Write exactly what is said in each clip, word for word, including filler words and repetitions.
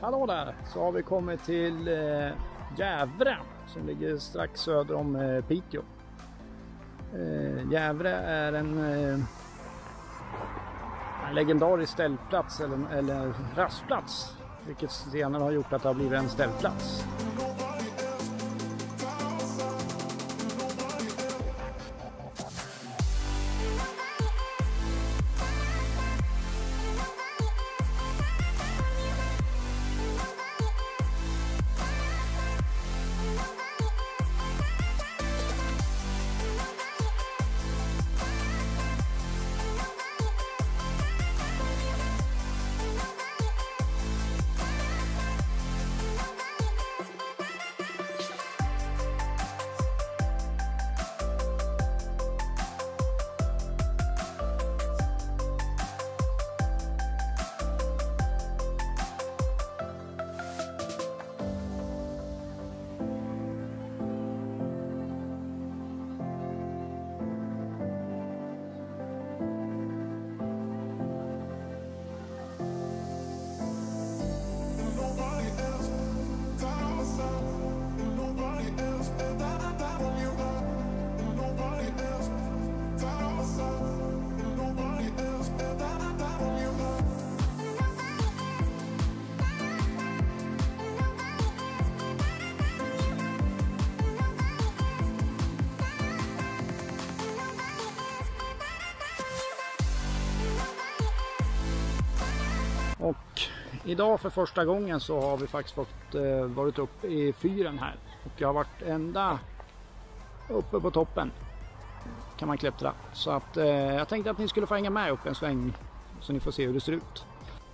Hallå där, så har vi kommit till eh, Jävre som ligger strax söder om eh, Piteå. Eh, Jävre är en, eh, en legendarisk ställplats eller, eller rastplats, vilket senare har gjort att det har blivit en ställplats. Och idag för första gången så har vi faktiskt fått eh, varit uppe i fyren här. Och jag har varit ända uppe på toppen. Kan man klättra. Så att eh, jag tänkte att ni skulle få hänga med upp en sväng så ni får se hur det ser ut.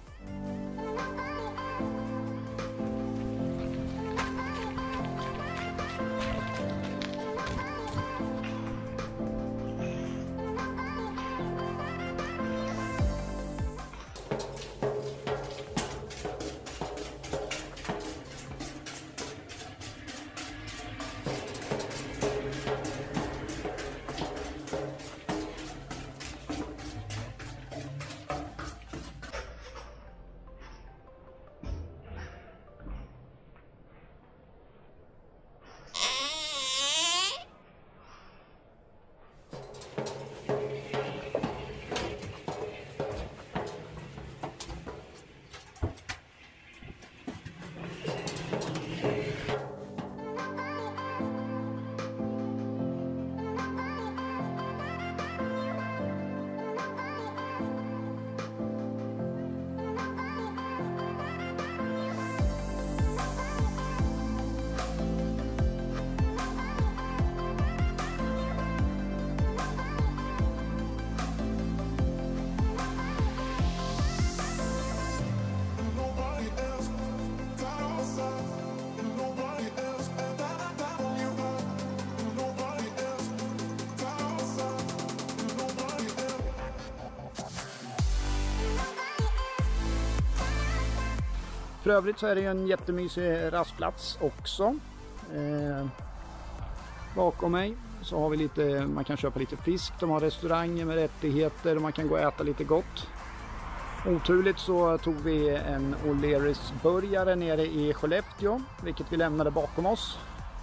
För övrigt så är det ju en jättemysig rastplats också. Eh, bakom mig så har vi lite, man kan köpa lite fisk, de har restauranger med rättigheter och man kan gå och äta lite gott. Oturligt så tog vi en O'Learys burgare nere i Skellefteå, vilket vi lämnade bakom oss.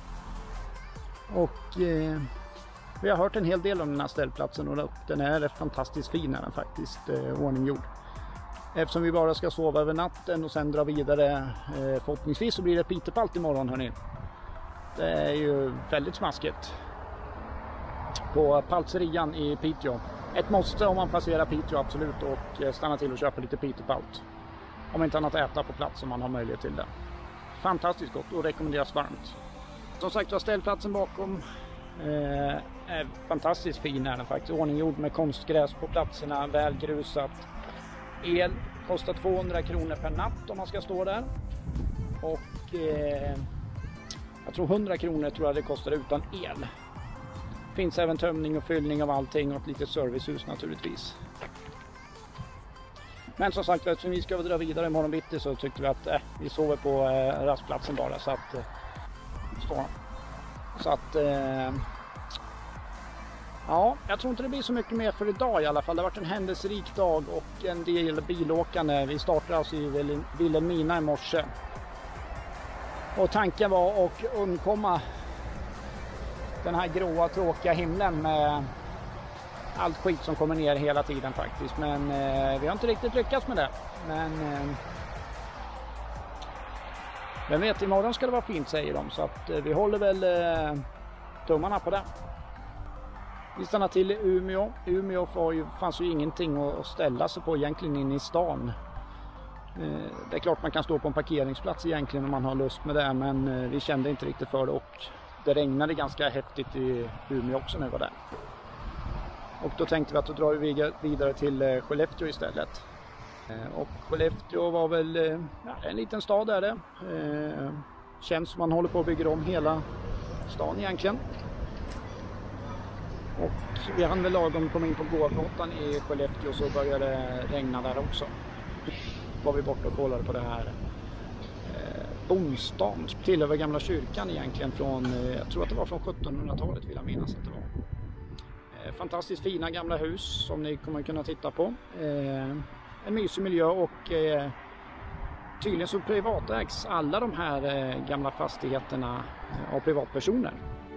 Och eh, vi har hört en hel del om den här ställplatsen och den är fantastiskt fin, är den faktiskt eh, ordninggjord. Eftersom vi bara ska sova över natten och sen dra vidare, eh, förhoppningsvis så blir det pitepalt imorgon, hörni. Det är ju väldigt smaskigt. På Paltserian i Piteå. Ett måste om man passerar Piteå, absolut, och stanna till och köpa lite pitepalt. Om inte annat äta på plats om man har möjlighet till det. Fantastiskt gott och rekommenderas varmt. Som sagt var, ställplatsen bakom eh, är fantastiskt fin, är den faktiskt. Ordninggjord med konstgräs på platserna, väl grusat. El kostar tvåhundra kronor per natt om man ska stå där. Och eh, jag tror hundra kronor tror jag det kostar utan el. Finns även tömning och fyllning av allting och ett litet servicehus naturligtvis. Men som sagt, eftersom vi ska dra vidare imorgon bitti så tyckte vi att eh, vi sover på eh, rastplatsen bara. Så att, eh, så, så att eh, Ja, jag tror inte det blir så mycket mer för idag i alla fall. Det har varit en händelserik dag och en del bilåkande. Vi startade alltså i Vilhelmina i morse. Och tanken var att undkomma den här gråa tråkiga himlen med allt skit som kommer ner hela tiden faktiskt. Men eh, vi har inte riktigt lyckats med det. Men eh, vem vet, imorgon ska det vara fint säger de. Så att eh, vi håller väl eh, tummarna på det. Vi stannar till i Umeå. Umeå var ju, fanns ju ingenting att ställa sig på egentligen inne i stan. Eh, det är klart man kan stå på en parkeringsplats egentligen om man har lust med det. Men eh, vi kände inte riktigt för det och det regnade ganska häftigt i Umeå också när vi var där. Och då tänkte vi att då drar vi vidare till Skellefteå istället. Och Skellefteå var väl ja, en liten stad är det. Känns som man håller på att bygga om hela stan egentligen. Och vi hann väl lagom komma in på gågatan i Skellefteå så började det regna där också. Var vi borta och kollade på det här Bonstan, tillhör gamla kyrkan egentligen från, jag tror att det var från sjuttonhundratalet vill jag minnas att det var. Fantastiskt fina gamla hus som ni kommer kunna titta på. Eh, en mysig miljö och eh, tydligen så privatägs alla de här eh, gamla fastigheterna av privatpersoner.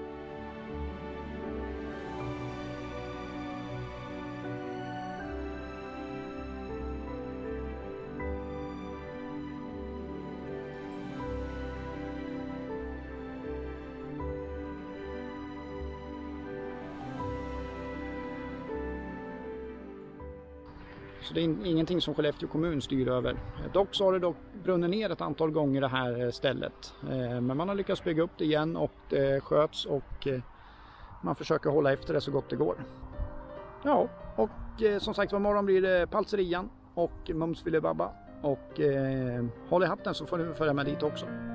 Så det är ingenting som Skellefteå kommun styr över. Dock så har det dock brunnit ner ett antal gånger det här stället. Men man har lyckats bygga upp det igen och det sköts och man försöker hålla efter det så gott det går. Ja, och som sagt var morgon blir det Palserian och Mums Filibabba. Och eh, håll i hatten så får ni följa med dit också.